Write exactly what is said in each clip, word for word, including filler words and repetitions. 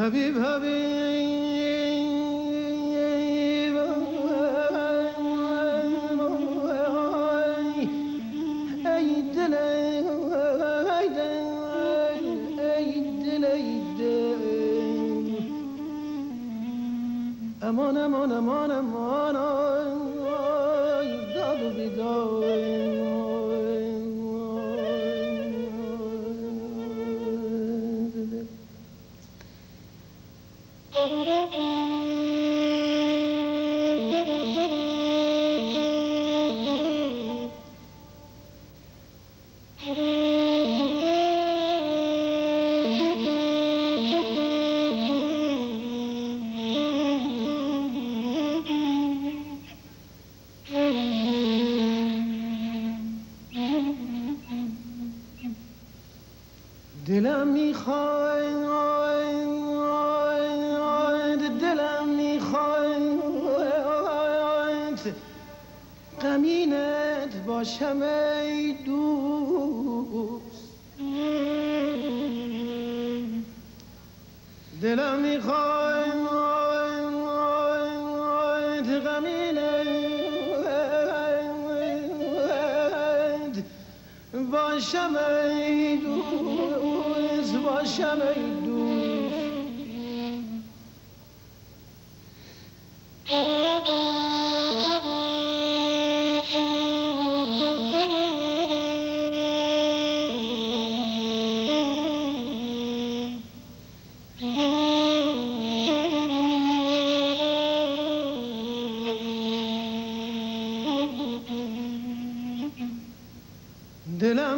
حبیب حبیب ای دل ای دل ای دل ای دل امان امان امان امان داد و بیداد دلم میخواد دلم میخواد غمینت باشم ای دوست دلم میخواد غمینت باشم ای دوست باشم ای دوست دلم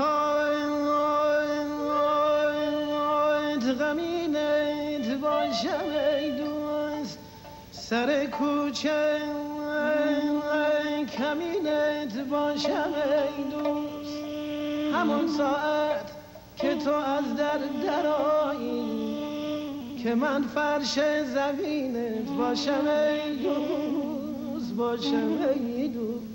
میخواد غمینت باشم ای دوست سر کوچه کمینت باشم ای دوست همون ساعت که تو از در درایی که من فرش زمینت باشم ای دوست باشم ای دوست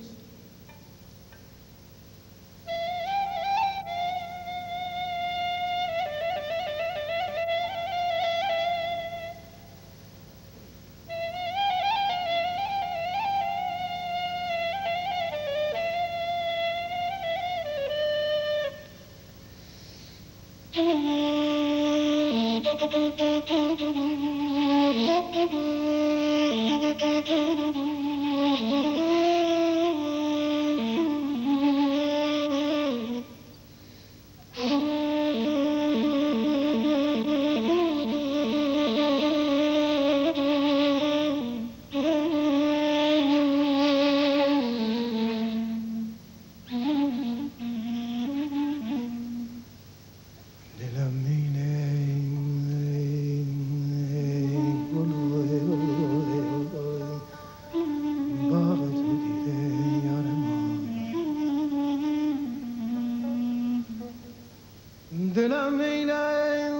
دلم میله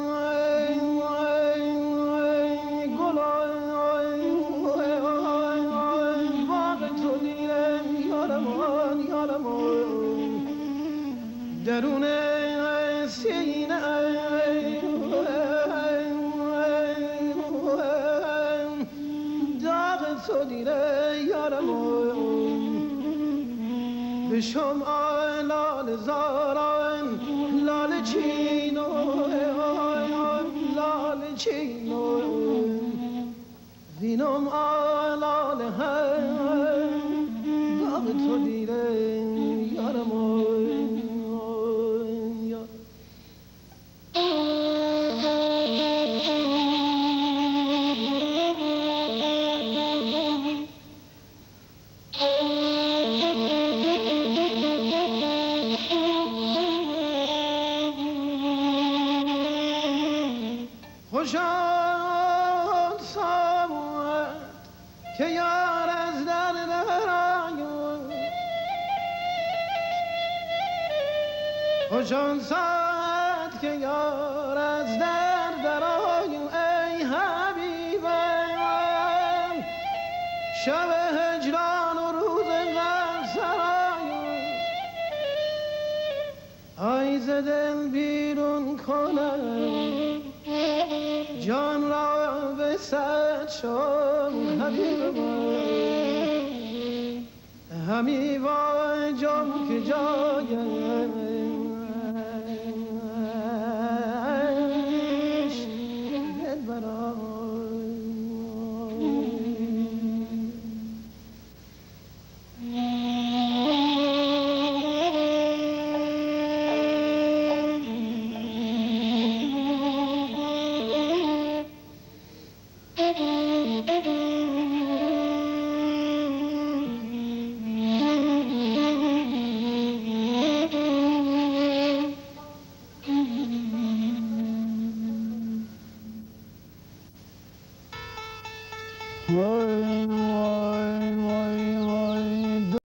گل باغ تو دیره یارمان یارمان درون سینه داغ تو دیره یارمان به شمع لال زاران لال چینو لال چینو وینم آلال هم باغ تو دیره یارم خوشان ساعت که یار از در درآید خوشان ساعت که یار از در درآید ای حبیبم شب هجران و روز غم سراید آی ز دل بیرون کنم جان را به صد شد حبیب من همی وای جان که جای